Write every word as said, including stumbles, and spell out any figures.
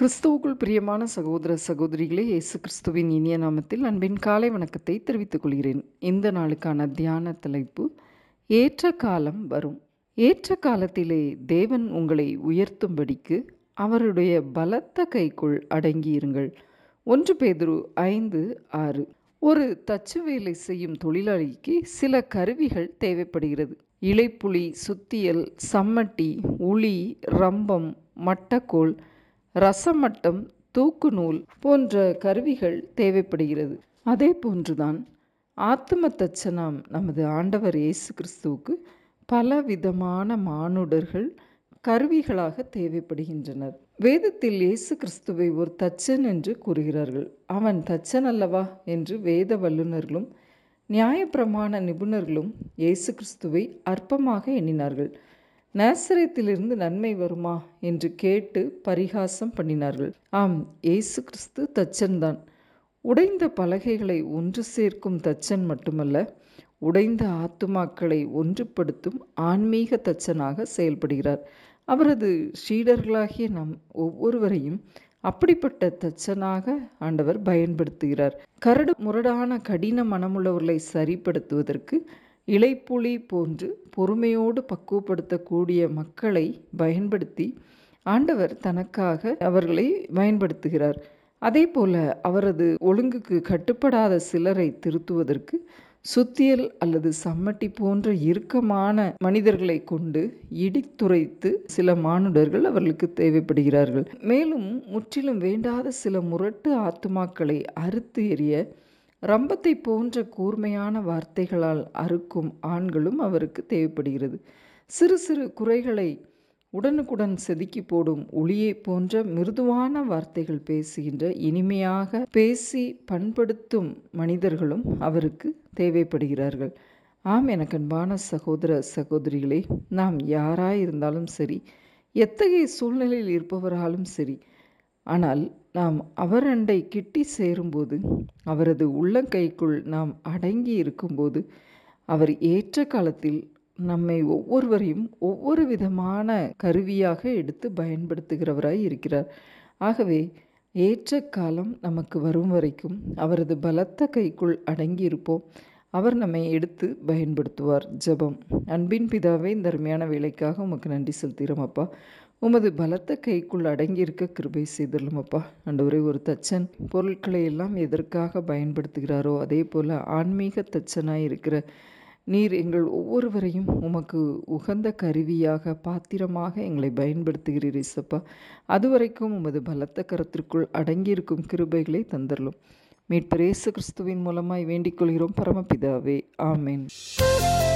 கிறிஸ்துவுக்குள் பிரியமான சகோதர சகோதரிகளே, இயேசு கிறிஸ்துவின் இனிய நாமத்தில் அன்பின் காலை வணக்கத்தை தெரிவித்துக் கொள்கிறேன். இந்த நாளுக்கான தியான தலைப்பு, ஏற்ற காலம் வரும். ஏற்ற காலத்திலே தேவன் உங்களை உயர்த்தும்படிக்கு அவருடைய பலத்த கைக்குள் அடங்கியிருங்கள். ஒன்று பேதுரு ஐந்து ஆறு. ஒரு தச்சு வேலை செய்யும் தொழிலாளிக்கு சில கருவிகள் தேவைப்படுகிறது. இலைப்புலி, சுத்தியல், சம்மட்டி, உளி, ரம்பம், மட்டக்கோல், ரசமட்டம், தூக்கு நூல் போன்ற கருவிகள் தேவைப்படுகிறது. அதே போன்றுதான் ஆத்தும தச்சனாம் நமது ஆண்டவர் இயேசு கிறிஸ்துவுக்கு பல விதமான மானுடர்கள் கருவிகளாக தேவைப்படுகின்றனர். வேதத்தில் இயேசு கிறிஸ்துவை ஒரு தச்சன் என்று கூறுகிறார்கள். அவன் தச்சன் அல்லவா என்று வேத வல்லுநர்களும் நியாயப்பிரமாண நிபுணர்களும் இயேசு கிறிஸ்துவை அற்பமாக எண்ணினார்கள். நாசரேத்திலிருந்து நன்மை வருமா என்று கேட்டு பரிகாசம் பண்ணினார்கள். ஆம், இயேசு கிறிஸ்து தச்சன்தான். உடைந்த பலகைகளை ஒன்று சேர்க்கும் தச்சன் மட்டுமல்ல, உடைந்த ஆத்துமாக்களை ஒன்றுபடுத்தும் ஆன்மீக தச்சனாக செயல்படுகிறார். அவரது சீடர்களாகிய நம் ஒவ்வொருவரையும் அப்படிப்பட்ட தச்சனாக ஆண்டவர் பயன்படுத்துகிறார். கரடு முரடான கடின மனமுள்ளவர்களை சரிப்படுத்துவதற்கு இலைப்புலி போன்று பொறுமையோடு பக்குவப்படுத்தக்கூடிய மக்களை பயன்படுத்தி ஆண்டவர் தனக்காக அவர்களை பயன்படுத்துகிறார். அதே போல அவரது ஒழுங்குக்கு கட்டுப்படாத சிலரை திருத்துவதற்கு சுத்தியல் அல்லது சம்மட்டி போன்ற இறுக்கமான மனிதர்களை கொண்டு இடித்துரைத்து சில மானுடர்கள் அவர்களுக்கு தேவைப்படுகிறார்கள். மேலும் முற்றிலும் வேண்டாத சில முரட்டு ஆத்துமாக்களை அறுத்து எறிய ரம்பத்தை போன்ற கூர்மையான வார்த்தைகளால் அறுக்கும் ஆண்களும் அவருக்கு தேவைப்படுகிறது. சிறு சிறு குறைகளை உடனுக்குடன் செதுக்கி போடும் ஒளியை போன்ற மிருதுவான வார்த்தைகள் பேசுகின்ற, இனிமையாக பேசி பண்படுத்தும் மனிதர்களும் அவருக்கு தேவைப்படுகிறார்கள். ஆம், எனக்கு அன்பான சகோதர சகோதரிகளே, நாம் யாராயிருந்தாலும் சரி, எத்தகைய சூழ்நிலையில் இருப்பவராலும் சரி, ஆனால் நாம் அவர் அண்டை கிட்டி சேரும்போது, அவரது உள்ளங்கைக்குள் நாம் அடங்கி இருக்கும்போது, அவர் ஏற்ற காலத்தில் நம்மை ஒவ்வொருவரையும் ஒவ்வொரு விதமான கருவியாக எடுத்து பயன்படுத்துகிறவராய் இருக்கிறார். ஆகவே ஏற்ற காலம் நமக்கு வரும் வரைக்கும் அவரது பலத்த கைக்குள் அடங்கி இருப்போம். அவர் நம்மை எடுத்து பயன்படுத்துவார். ஜெபம். அன்பின் பிதாவே, இந்த அருமையான வேலைக்காக உமக்கு நன்றி செலுத்துகிறோம் அப்பா. உமது பலத்த கைக்குள் அடங்கியிருக்க கிருபை செய்துள்ளோம் அப்பா. ஆண்டவரே, ஒரு தச்சன் பொருட்களை எல்லாம் எதற்காக பயன்படுத்துகிறாரோ அதே போல் ஆன்மீக தச்சனாய் இருக்கிற நீர் எங்கள் ஒவ்வொருவரையும் உமக்கு உகந்த கருவியாக, பாத்திரமாக எங்களை பயன்படுத்துகிறீர் இயேசப்பா. அதுவரைக்கும் உமது பலத்த கரத்திற்குள் அடங்கியிருக்கும் கிருபைகளை தந்தரலும். மீட்பர் இயேசு கிறிஸ்துவின் மூலமாய் வேண்டிக் கொள்கிறோம் பரமபிதாவே. ஆமென்.